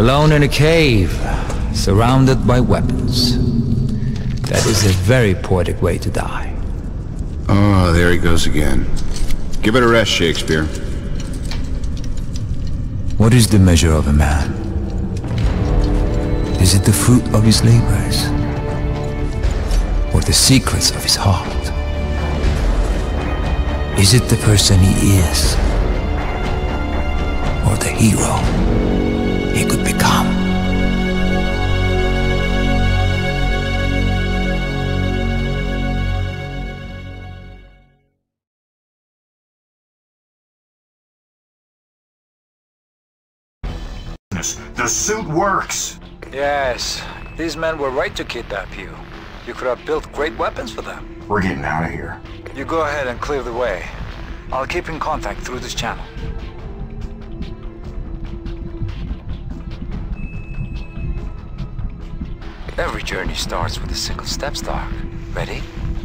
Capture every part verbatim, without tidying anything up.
Alone in a cave, surrounded by weapons. That is a very poetic way to die. Oh, there he goes again. Give it a rest, Shakespeare. What is the measure of a man? Is it the fruit of his labors? Or the secrets of his heart? Is it the person he is? Or the hero he could become? The suit works! Yes, these men were right to kidnap you. You could have built great weapons for them. We're getting out of here. You go ahead and clear the way. I'll keep in contact through this channel. Every journey starts with a single step, Stark. Ready?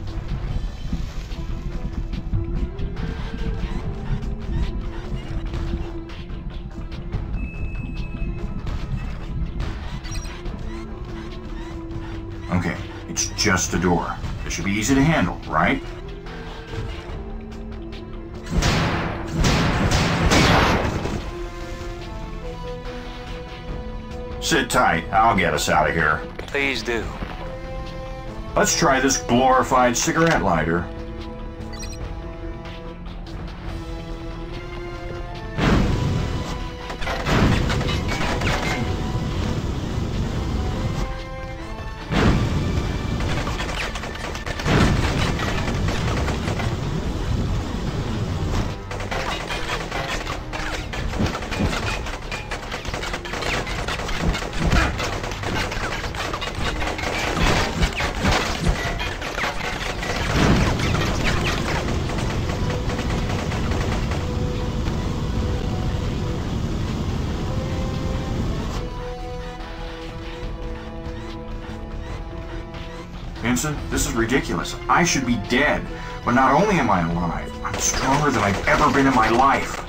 Okay, it's just a door. It should be easy to handle, right? Sit tight, I'll get us out of here. Please do. Let's try this glorified cigarette lighter. Vincent, this is ridiculous. I should be dead. But not only am I alive, I'm stronger than I've ever been in my life.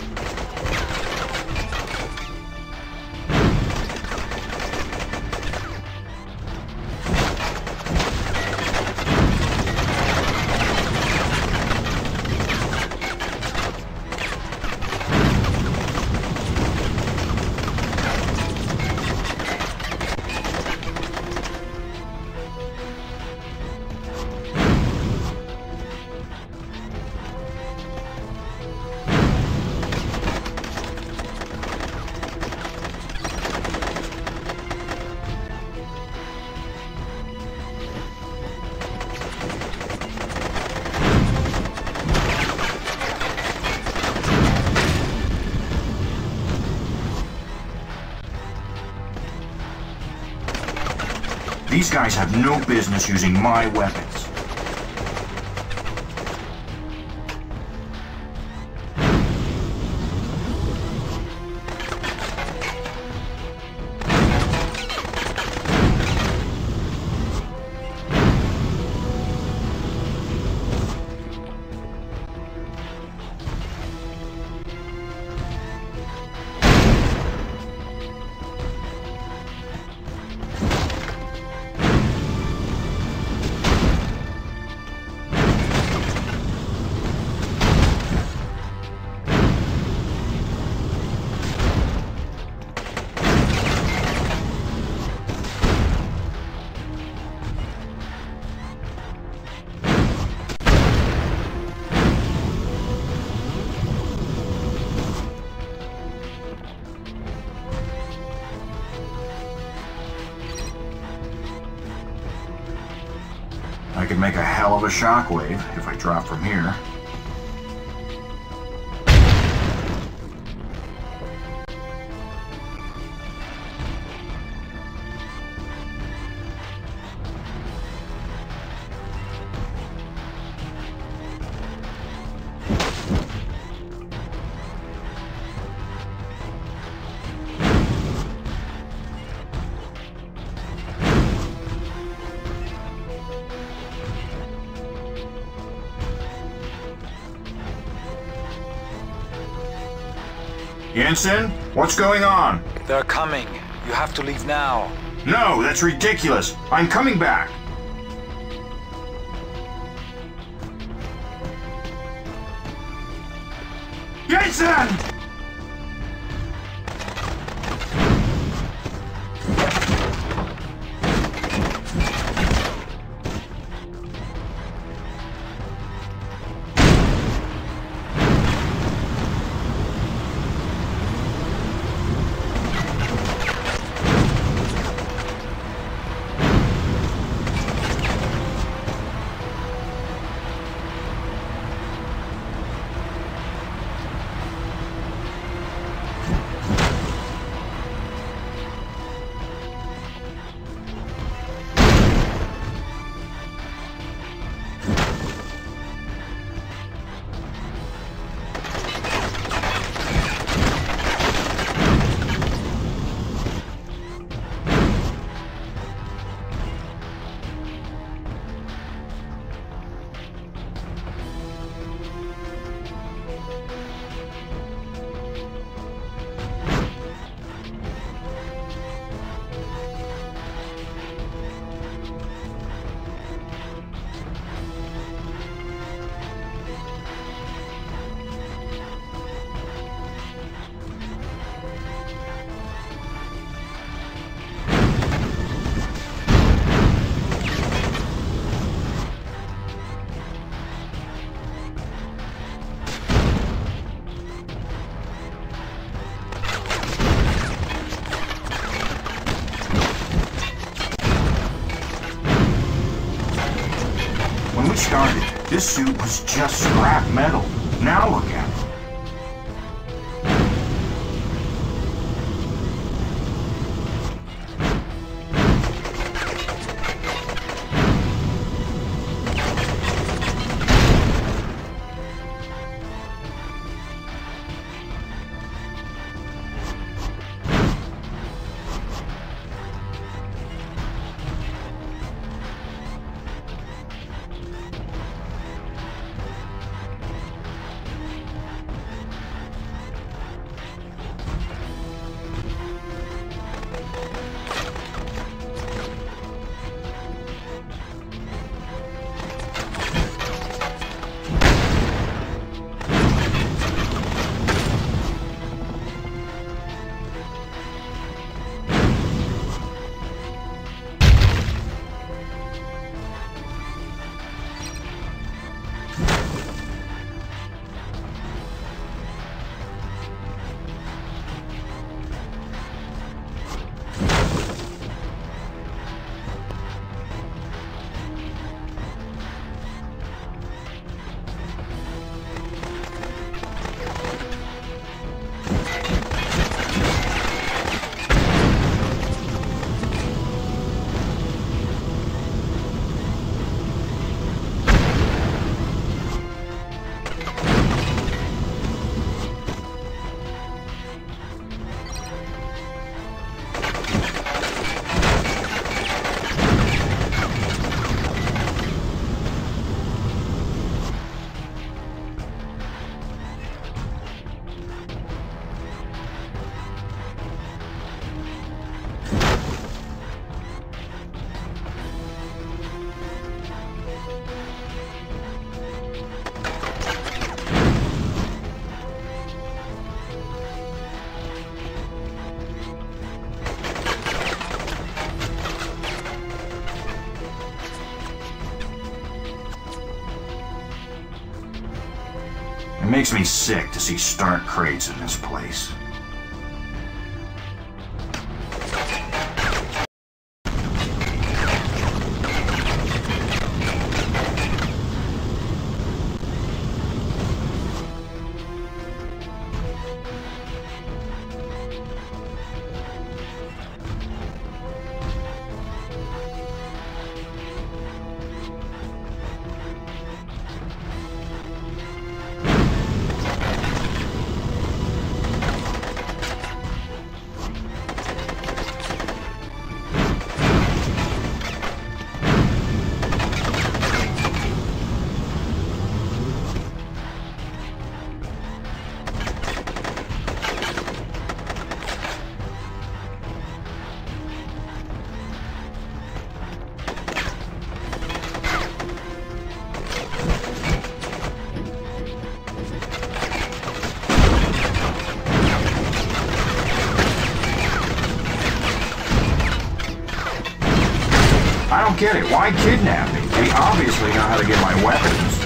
These guys have no business using my weapons. I could make a hell of a shockwave if I drop from here. Jensen, what's going on? They're coming. You have to leave now. No, that's ridiculous. I'm coming back. Jason! When we started, this suit was just scrap metal. Now look at it. It makes me sick to see Stark crates in this place. get it. Why kidnap me? They obviously know how to get my weapons.